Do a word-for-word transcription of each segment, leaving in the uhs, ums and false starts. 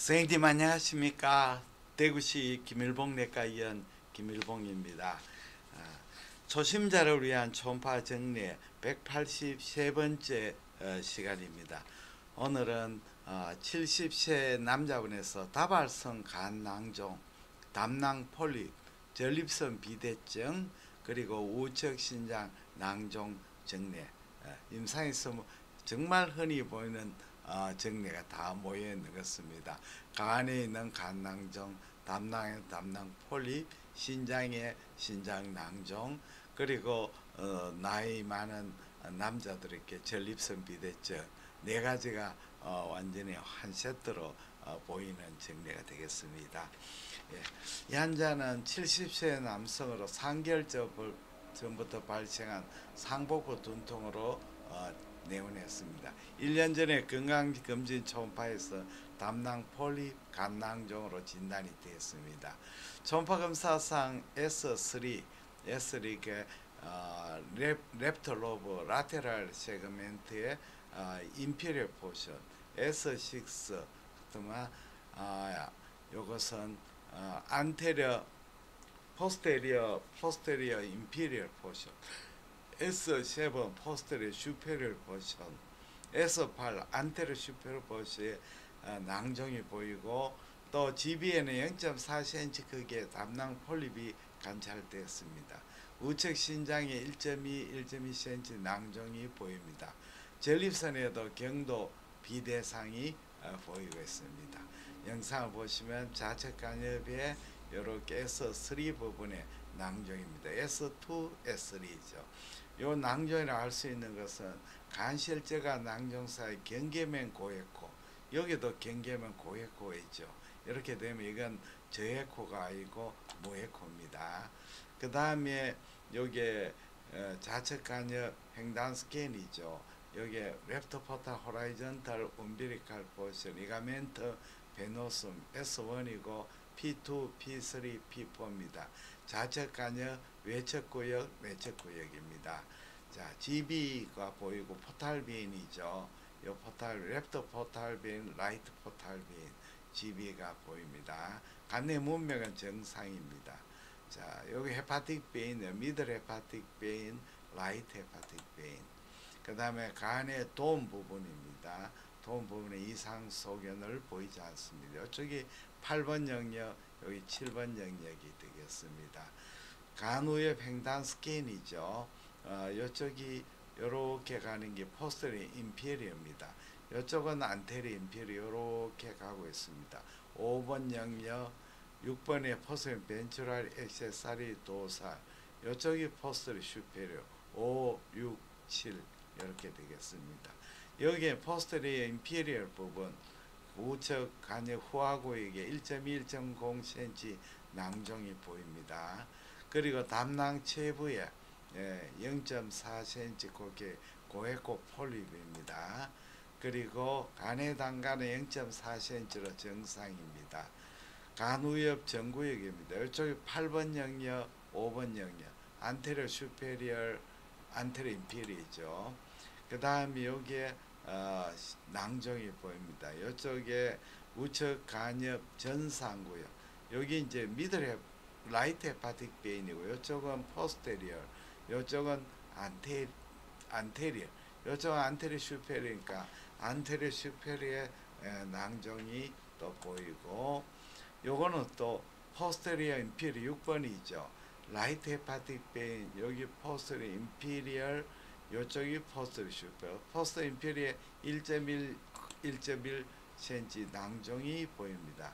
선생님 안녕하십니까. 대구시 김일봉내과의원 김일봉입니다. 아, 초심자를 위한 초음파 정리 백팔십삼 번째 어, 시간입니다. 오늘은 어, 칠십 세 남자분에서 다발성 간낭종, 담낭 폴립, 전립선 비대증, 그리고 우측 신장 낭종 정리, 어, 임상에서 뭐 정말 흔히 보이는 어, 정리가 다 모여 있는 것입니다. 간에 있는 간낭종, 담낭에 담낭 폴립, 신장에 신장 낭종, 그리고 어, 나이 많은 남자들에게 전립선 비대증 네 가지가 어, 완전히 한 세트로 어, 보이는 정리가 되겠습니다. 예. 이 환자는 칠십 세 남성으로 삼 개월 전부터 발생한 상복부 두통으로 어, 내원했습니다. 일 년 전에 건강검진 초음파에서 담낭 폴립 간낭종으로 진단이 되었습니다. 초음파 검사상 에스 삼, 에스 삼 어, 랩터 로브 라테랄 세그멘트의 어, 인피리어 포션, 에스 육 그다음에 어, 요것은 어, 안테리어 포스테리어 포스테리어 인피리어 포션, 에스 칠 포스테리어 슈페리어 포션, 에스 팔 안테리어 슈페리어 포션의 어, 낭종이 보이고, 또 지비에는 영 점 사 센티미터 크기의 담낭 폴립이 관찰되었습니다. 우측 신장에 일 점 이, 일 점 이 센티미터 낭종이 보입니다. 전립선에도 경도 비대상이 어, 보이고 있습니다. 영상을 보시면 좌측 간엽에 이렇게 에스 삼 부분의 낭종입니다. 에스 이, 에스 삼이죠. 요 낭종이라 할 수 있는 것은 간실제가 낭종 사이 경계면 고에코, 여기도 경계면 고에코 있죠. 이렇게 되면 이건 저에코가 아니고 무에코입니다. 그 다음에 요게 어, 좌측 간엽 횡단 스캔이죠. 여기에 랩터 포탈 호라이전탈 umbilical portion 리가멘트 베노숨 에스 원이고 피 투, 피 쓰리, 피 포입니다. 좌측 간엽 외측 구역, 내측 구역입니다. 자, 지비가 보이고 포탈빈이죠. 요 포탈 랩터 포탈빈, 라이트 포탈빈, 지비가 보입니다. 간내 문맥은 정상입니다. 자, 여기 헤파틱 베인, 미들 헤파틱 베인, 라이트 헤파틱 베인. 그 다음에 간의 돔 부분입니다. 돔 부분에 이상 소견을 보이지 않습니다. 이쪽이 팔 번 영역, 여기 칠 번 영역이 되겠습니다. 간우엽 횡단 스캔이죠. 어, 이쪽이 이렇게 가는 게 포스터리 인피리어입니다. 이쪽은 안테리 인피리어 이렇게 가고 있습니다. 오 번 영역, 육 번에 포스터리 벤츄랄 액세서리 도살, 이쪽이 포스터리 슈페리어 오, 육, 칠 이렇게 되겠습니다. 여기에 포스터리 인피리어 부분 우측 간엽 후하구역에 일 점 이, 일 점 공 센티미터 낭종이 보입니다. 그리고 담낭 체부에 예, 영 점 사 센티미터 고개 고에코 폴립입니다. 그리고 간의 단간은 영 점 사 센티미터로 정상입니다. 간우엽 정구역입니다. 이쪽이 팔 번 영역, 오 번 영역, 안테리어 슈페리얼, 안테리어 인피리죠. 그 다음에 여기에 어, 낭종이 보입니다. 이쪽에 우측 간엽 전상구역, 여기 이제 미들 라이트 헤파틱 베인이고, 이쪽은 포스테리얼, 이쪽은 안테 안테리어, 이쪽은 안테리어 슈페리니까 안테리어 슈페리의 낭종이 또 보이고, 요거는 또 포스테리어 인피리어 육 번이죠. 라이트 헤파틱 베인, 여기 포스테리어 인피리얼, 요쪽이 포스터 슈퍼, 포스터 인피리에 일 점 일, 일 점 일 센티미터 낭종이 보입니다.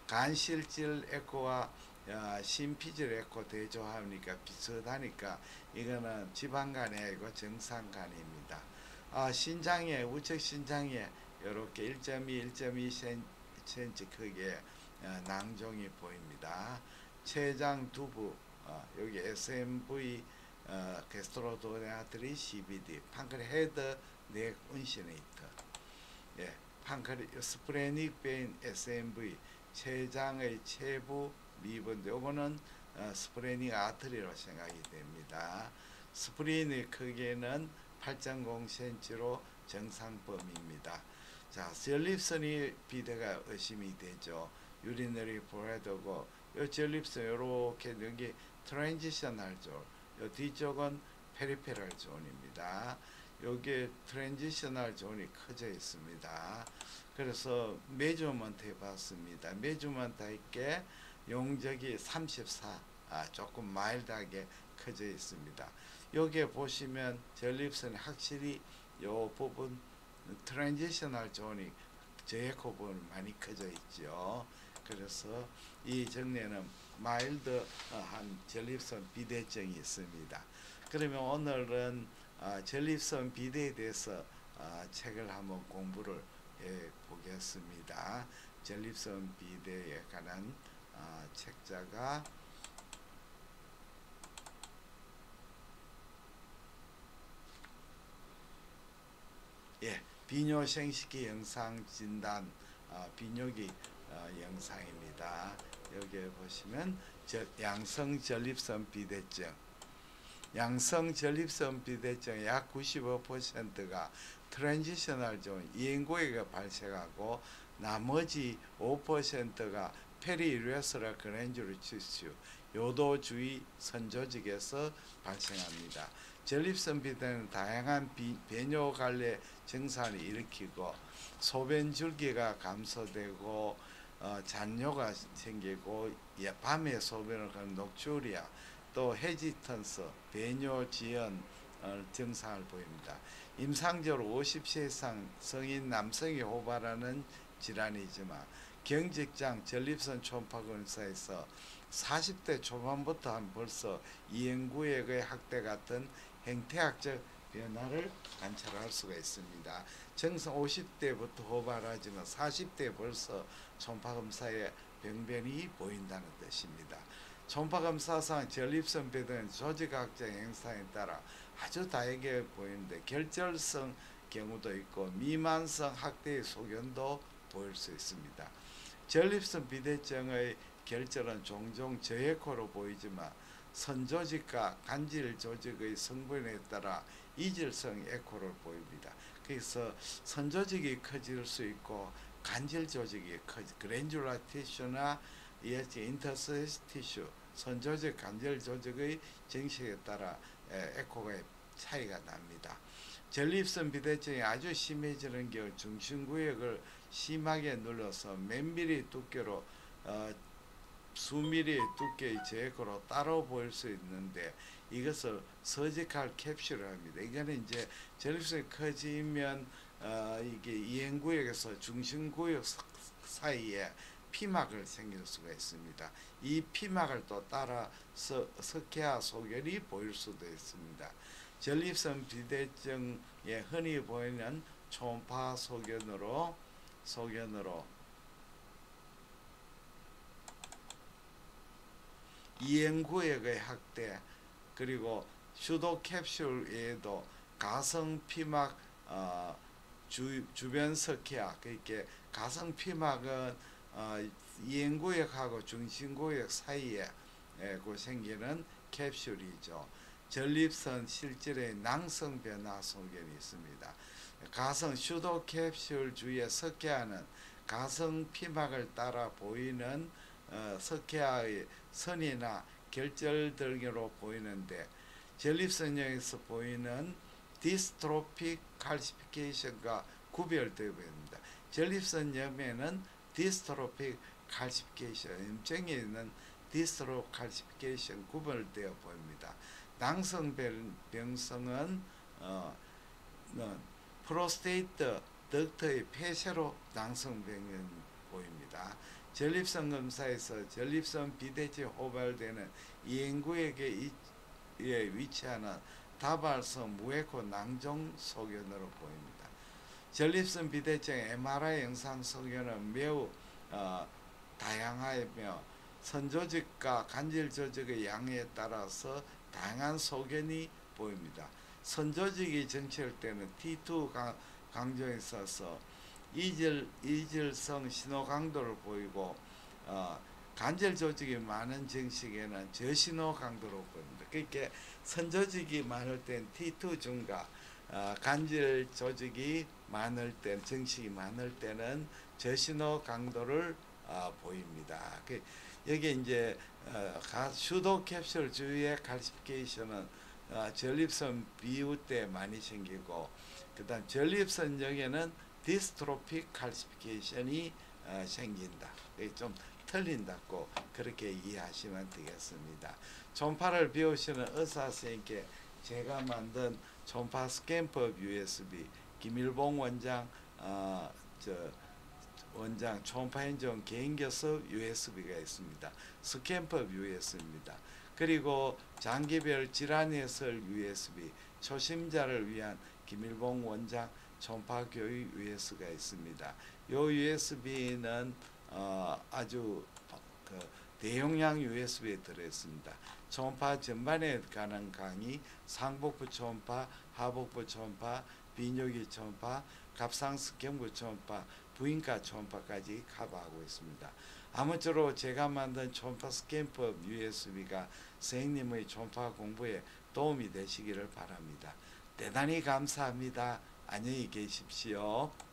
간실질 에코와 어, 심피질 에코 대조하니까 비슷하니까 이거는 지방간이 아니고 정상간입니다. 아, 신장에 우측 신장에 이렇게 일 점 이, 일 점 이 센티미터 크기의 어, 낭종이 보입니다. 췌장 두부, 어, 여기 에스 엠 브이 어, 게스트로도네아트리 씨비디, 판크리 헤드 넥 운시네이터, 예, 판크리 스프레닉 베인 에스 엠 브이, 췌장의 체부 미분, 요거는 어, 스프레닉 아트리로 생각이 됩니다. 스프린의 크기는 팔 점 공 센티미터로 정상범위입니다. 자, 전립선이 비대가 의심이 되죠. 유리너리 플레드고 이 전립선 이렇게 여기 트랜지셔널 존, 이 뒤쪽은 페리페럴 존입니다. 여기에 트랜지셔널 존이 커져 있습니다. 그래서 메저먼트 해봤습니다. 메저먼트 할게 용적이 삼십사, 아, 조금 마일드하게 커져 있습니다. 여기에 보시면 전립선이 확실히 요 부분 트랜지셔널 존이 저에코 부분 많이 커져 있죠. 그래서 이 정례는 마일드한 전립선 비대증이 있습니다. 그러면 오늘은 어, 전립선 비대에 대해서 어, 책을 한번 공부를 해 보겠습니다. 전립선 비대에 관한 어, 책자가 예, 비뇨생식기 영상 진단 어, 비뇨기 어, 영상입니다. 여기에 보시면 저, 양성 전립선 비대증, 양성 전립선 비대증 약 구십오 퍼센트가 트랜지셔널 존 이행구역에 발생하고 나머지 오 퍼센트가 페리유레스럴 그랜줄러 티슈 요도 주위 선조직에서 발생합니다. 전립선 비대는 다양한 비, 배뇨 관례 증상을 일으키고 소변 줄기가 감소되고 어, 잔뇨가 생기고 예, 밤에 소변을 하는 녹주리아 또 헤지턴스, 배뇨 지연 어, 증상을 보입니다. 임상적으로 오십 세 이상 성인 남성이 호발하는 질환이지만 경직장 전립선 초음파 검사에서 사십 대 초반부터 한 벌써 이행구역의 확대 같은 행태학적 변화를 관찰할 수가 있습니다. 정상 오십 대부터 호발하지만 사십 대 벌써 초음파 검사에 병변이 보인다는 뜻입니다. 초음파 검사상 전립선 비대는 조직학적 행상에 따라 아주 다양하게 보이는데 결절성 경우도 있고 미만성 확대의 소견도 보일 수 있습니다. 전립선 비대증의 결절은 종종 저에코로 보이지만 선조직과 간질 조직의 성분에 따라 이질성 에코를 보입니다. 그래서 선조직이 커질 수 있고 간질 조직이 커지, 그랜줄러 티슈나 인터스티스 티슈, 선조직 간질 조직의 정식에 따라 에코가 차이가 납니다. 전립선 비대증이 아주 심해지는 경우 중심구역을 심하게 눌러서 몇 미리 두께로 어, 수미리 두께의 제거로 따로 보일 수 있는데 이것을 서지컬 캡슐을 합니다. 이거는 이제 전립선이 커지면 어, 이게 이행구역에서 중심구역 사이에 피막을 생길 수가 있습니다. 이 피막을 또 따라서 석회화 소견이 보일 수도 있습니다. 전립선 비대증에 흔히 보이는 초음파 소견으로 소견으로 이행구역의 확대 그리고 슈도 캡슐 외에도 가성 피막 어, 주, 주변 석회화 그렇게 가성 피막은 어, 이행구역하고 중심구역 사이에 에, 그 생기는 캡슐이죠. 전립선 실질의 낭성 변화 소견이 있습니다. 가성 슈도 캡슐 주위에 석회화는 가성 피막을 따라 보이는 어, 석회화의 선이나 결절 등으로 보이는데 전립선형에서 보이는 디스트로픽 칼시피케이션과 구별되어 보입니다. 전립선염에는 디스트로픽 칼시피케이션, 염증에 있는 디스트로 칼시피케이션 구별되어 보입니다. 낭성병성은 어, 어, 프로스테이트 덕트의 폐쇄로 낭성병이 보입니다. 전립선 검사에서 전립선 비대증 호발되는 이행구역에 위치하는 다발성 무에코 낭종 소견으로 보입니다. 전립선 비대증 엠알아이 영상 소견은 매우 어, 다양하며 선조직과 간질 조직의 양에 따라서 다양한 소견이 보입니다. 선조직이 정체할 때는 티 투 강조에 있어서 이질, 이질성 신호 강도를 보이고 어, 간질 조직이 많은 정식에는 저신호 강도로 보입니다. 그러니까 선조직이 많을 땐 티 투 증가, 어, 간질 조직이 많을 때, 정식이 많을 때는 저신호 강도를 어, 보입니다. 그, 여기 이제 어, 가, 슈도 캡슐 주위의 칼시피케이션은 어, 전립선 비우 때 많이 생기고, 그다음 전립선역에는 디스트로픽 칼시피케이션이 어, 생긴다. 좀 틀린다고 그렇게 이해하시면 되겠습니다. 초음파를 배우시는 의사 선생님께 제가 만든 초음파 스캔법 유에스비, 김일봉 원장 어, 저 원장 초음파 행정 개인 교섭 유에스비가 있습니다. 스캔법 유에스비입니다. 그리고 장기별 질환 해설 유에스비, 초심자를 위한 김일봉 원장 초음파 교육 유에스비가 있습니다. 요 유에스비는 어, 아주 그 대용량 유에스비에 들어있습니다. 초음파 전반에 관한 강의, 상복부 초음파, 하복부 초음파, 비뇨기 초음파, 갑상선경부 초음파, 부인과 초음파까지 커버하고 있습니다. 아무쪼록 제가 만든 초음파 스캔법 유에스비가 선생님의 초음파 공부에 도움이 되시기를 바랍니다. 대단히 감사합니다. 안녕히 계십시오.